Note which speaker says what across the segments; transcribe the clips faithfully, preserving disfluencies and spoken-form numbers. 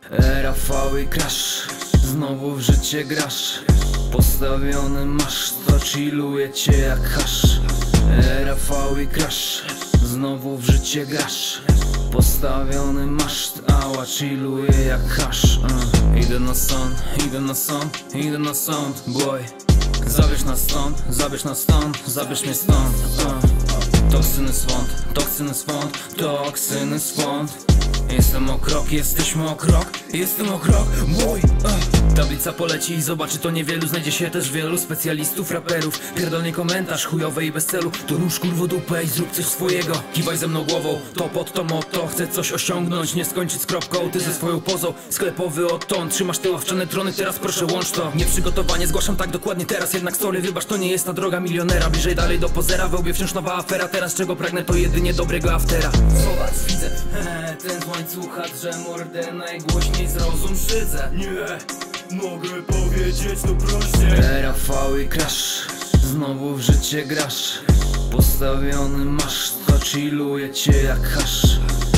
Speaker 1: Rafał i Crash, znowu w życie grasz. Postawiony masz, to chilluje cię jak hasz. Rafał i Crash, znowu w życie grasz. Postawiony masz, ała chilluje jak hasz. uh. Idę na sąd, idę na sąd, idę na sąd, boy. Zabierz nas stąd, zabierz nas stąd, zabierz mnie stąd. uh. Toksyny swąd, toksyny swąd, toksyny swąd. Jestem o krok, jesteśmy o krok, jestem o krok, mój uh. Tablica poleci i zobaczy to niewielu. Znajdzie się też wielu specjalistów, raperów. Pierdolnie komentarz, chujowy i bez celu. To rusz kurwo dupę i zrób coś swojego. Kiwaj ze mną głową, to pod to motto. Chcę coś osiągnąć, nie skończyć z kropką. Ty ze swoją pozą, sklepowy odtąd. Trzymasz te ławczane trony, teraz proszę łącz to. Nieprzygotowanie, zgłaszam tak dokładnie teraz. Jednak sorry, wybacz, to nie jest ta droga milionera. Bliżej dalej do pozera, we łbie wciąż nowa afera. Teraz czego pragnę, to jedynie dobrego aftera. Zobacz, widzę, hehe, ten z łańcucha drze mordę. Najgłośniej zrozum szydzę. Nie mogę powiedzieć to prościej. Rafał i Crash, znowu w życie grasz. Postawiony masz, to chilluje cię jak hasz.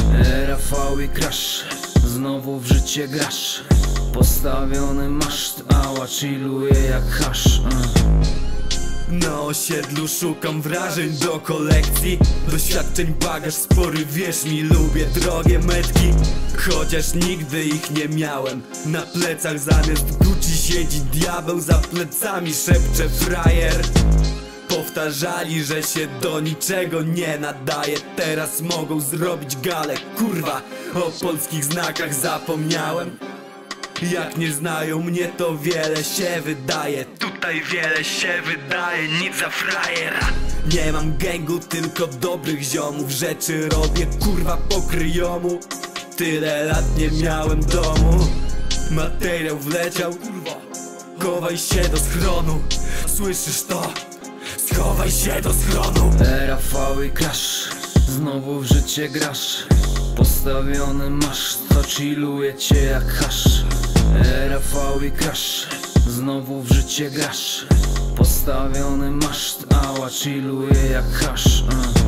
Speaker 1: Rafał i Crash, znowu w życie grasz. Postawiony masz, ała chilluje jak hasz. uh.
Speaker 2: Na osiedlu szukam wrażeń do kolekcji. Doświadczeń bagaż spory, wierz mi, lubię drogie metki. Chociaż nigdy ich nie miałem. Na plecach zamiast Gucci siedzi diabeł, za plecami szepcze frajer. Powtarzali, że się do niczego nie nadaje. Teraz mogą zrobić galę, kurwa, o polskich znakach zapomniałem. Jak nie znają mnie, to wiele się wydaje. Tutaj wiele się wydaje, nic za frajera. Nie mam gangu, tylko dobrych ziomów. Rzeczy robię, kurwa, po kryjomu. Tyle lat nie miałem domu. Materiał wleciał, kurwa. Chowaj się do schronu. Słyszysz to? Schowaj się do schronu.
Speaker 1: Rafał i Crash, znowu w życie grasz. Postawiony masz, to chilluje cię jak hasz. Rafał i Crash, znowu w życie grasz. Postawiony masz, ała chilluje jak hasz. uh.